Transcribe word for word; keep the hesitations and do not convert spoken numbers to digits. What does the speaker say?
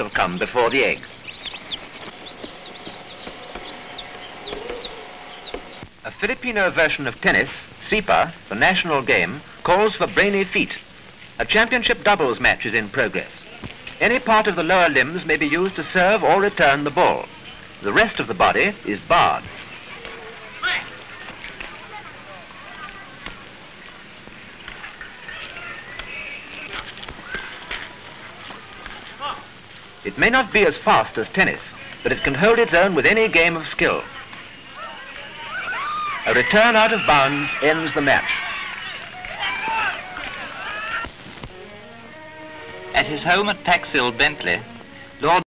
have come before the egg. A Filipino version of tennis, Sipa, the national game, calls for brainy feet. A championship doubles match is in progress. Any part of the lower limbs may be used to serve or return the ball. The rest of the body is barred. It may not be as fast as tennis, but it can hold its own with any game of skill. A return out of bounds ends the match. At his home at Paxhill, Bentley, Lord